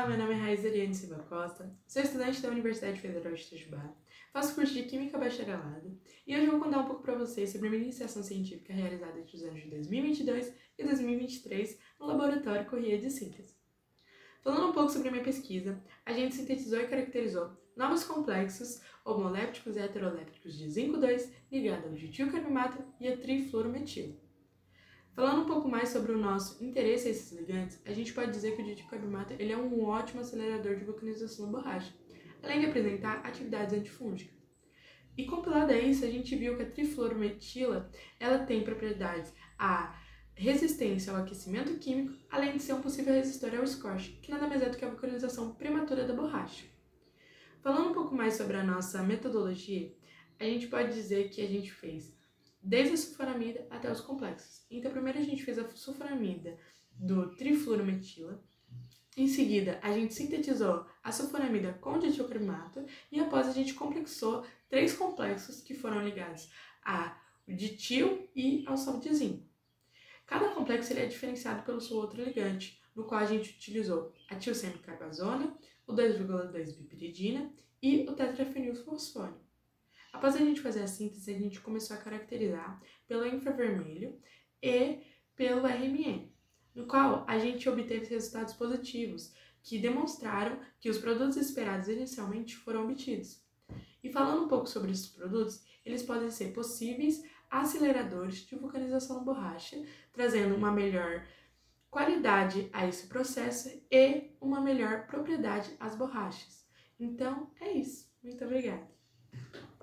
meu nome é Raíza Ariane Silva Costa, sou estudante da Universidade Federal de Itajubá, faço curso de Química Bacharelado e hoje eu vou contar um pouco para vocês sobre a minha iniciação científica realizada entre os anos de 2022 e 2023 no Laboratório Corrêa de Síntese. Falando um pouco sobre a minha pesquisa, a gente sintetizou e caracterizou novos complexos homolépticos e heterolépticos de zinco 2 ligado ao ditilcarbomato e a trifluorometilo. Falando um pouco mais sobre o nosso interesse a esses ligantes, a gente pode dizer que o ditilcarbomato ele é um ótimo acelerador de vulcanização da borracha, além de apresentar atividades antifúngicas. E compilado a isso, a gente viu que a trifluorometila ela tem propriedades a resistência ao aquecimento químico, além de ser um possível resistor ao scorch, que nada mais é do que a vulcanização prematura da borracha. Falando um pouco mais sobre a nossa metodologia, a gente pode dizer que a gente fez desde a sulfonamida até os complexos. Então, primeiro a gente fez a sulfonamida do trifluorometila, em seguida a gente sintetizou a sulfonamida com ditilcarbomato e após a gente complexou 3 complexos que foram ligados ao ditil e ao sal de zinco. Cada complexo ele é diferenciado pelo seu outro ligante, no qual a gente utilizou a tilsemicarbazona, o 2,2-bipiridina e o tetrafenilfosfônio. Após a gente fazer a síntese, a gente começou a caracterizar pelo infravermelho e pelo RMN, no qual a gente obteve resultados positivos, que demonstraram que os produtos esperados inicialmente foram obtidos. E falando um pouco sobre esses produtos, eles podem ser possíveis aceleradores de vulcanização da borracha, trazendo uma melhor qualidade a esse processo e uma melhor propriedade às borrachas. Então, é isso. Muito obrigada!